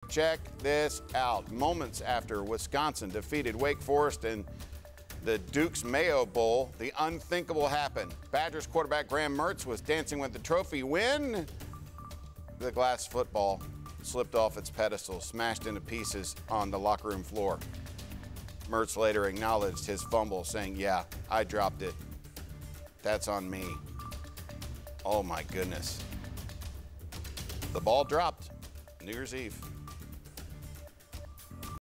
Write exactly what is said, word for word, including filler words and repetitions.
Check this out. Moments after Wisconsin defeated Wake Forest in the Duke's Mayo Bowl, the unthinkable happened. Badgers quarterback Graham Mertz was dancing with the trophy when the glass football slipped off its pedestal, smashed into pieces on the locker room floor. Mertz later acknowledged his fumble, saying, "Yeah, I dropped it. That's on me." Oh my goodness. The ball dropped New Year's Eve.